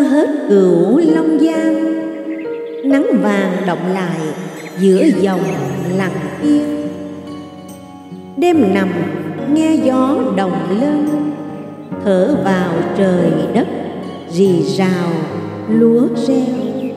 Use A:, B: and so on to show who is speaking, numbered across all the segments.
A: hết Cửu Long Giang, nắng vàng động lại giữa dòng lặng yên. Đêm nằm nghe gió đồng lên, thở vào trời đất rì rào lúa reo.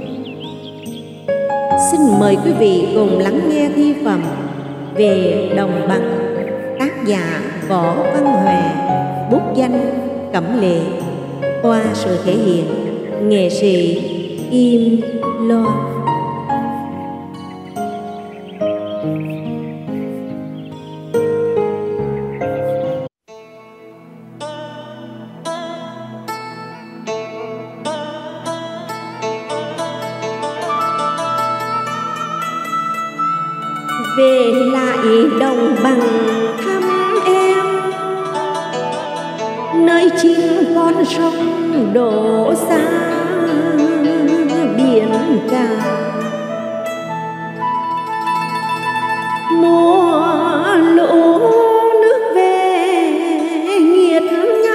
A: Xin mời quý vị cùng lắng nghe thi phẩm về đồng bằng, tác giả Võ Văn Hòe, bút danh Cẩm Lệ, qua sự thể hiện nghệ sĩ Im Loan. Về lại đồng bằng thăm em, nơi chín con sông đổ xa biển cả. Mùa lũ nước về nghiệt ngã,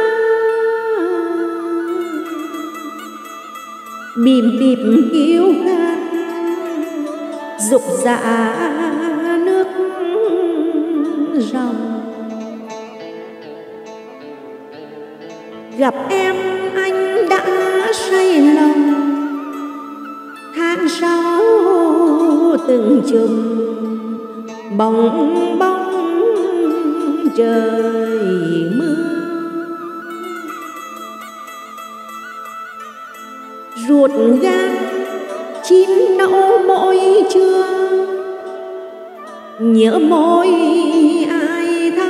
A: bìm bìm kêu khát dục dạ nước ròng. Gặp em anh đã say lòng, tháng sau từng chùm bong bóng trời mưa. Ruột gan chín nẫu mỗi trưa, nhớ môi ai thăm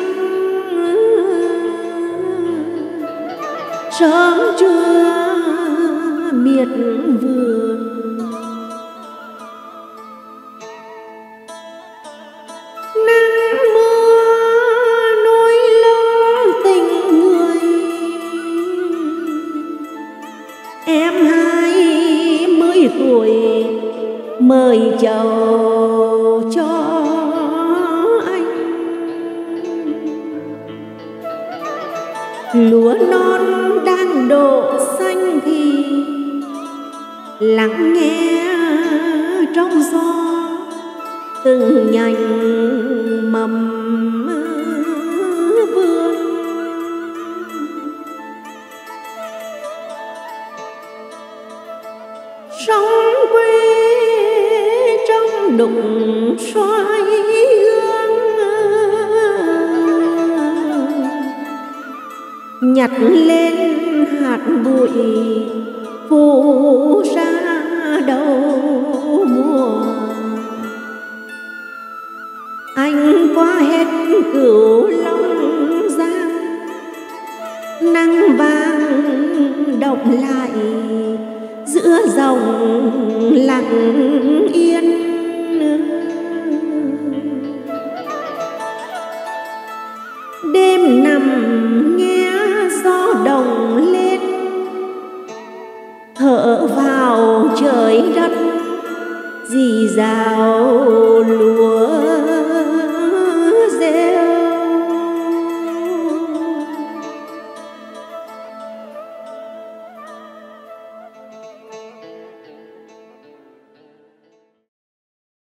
A: sớm trưa miệt vườn. Nắng mưa nỗi lo tình người, em 20 tuổi mời chầu cho anh. Lúa non đang đổ xanh thì lắng nghe trong gió từng nhành mầm vườn. Sông quê trong đụng xoay gương, nhặt lên hạt bụi phủ ra đầu mùa. Anh qua hết Cửu Long Giang, nắng vàng động lại giữa dòng lặng yên. Đêm nằm nghe gió đồng lên, thở vào trời đất rì rào